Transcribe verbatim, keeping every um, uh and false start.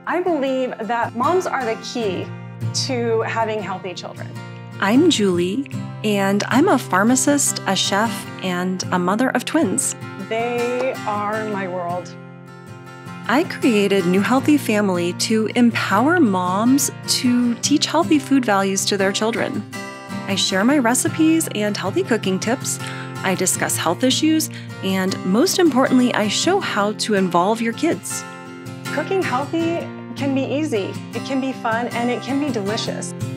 I believe that moms are the key to having healthy children. I'm Julie, and I'm a pharmacist, a chef, and a mother of twins. They are my world. I created New Healthy Family to empower moms to teach healthy food values to their children. I share my recipes and healthy cooking tips. I discuss health issues, and most importantly, I show how to involve your kids. Cooking healthy can be easy, it can be fun, and it can be delicious.